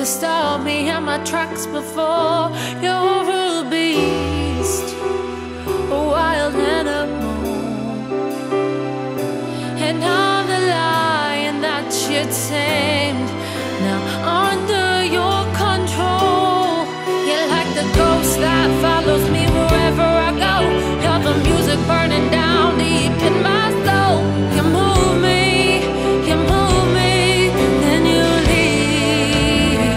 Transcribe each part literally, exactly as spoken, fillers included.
stop me in my tracks before. You're a beast, a wild animal, and I'm the lion that you tamed, now under your control. You're like the ghost that follows me wherever I go. You're the music burning down deep in my soul. You move me, you move me, then you leave.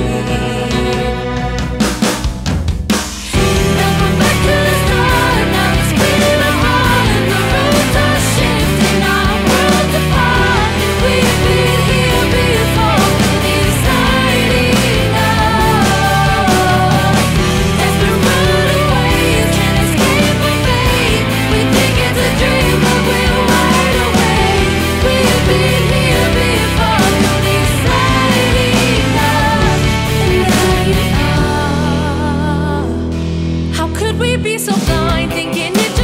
Now come back to the start. Now it's clear and hard. The roads are shifting, our worlds apart. We've been here before, deciding us. Desperate runaways can't escape our fate. We think it's a dream, but we're wide awake. We've been here before, deciding us. And now you are. How could we be so blind, thinking it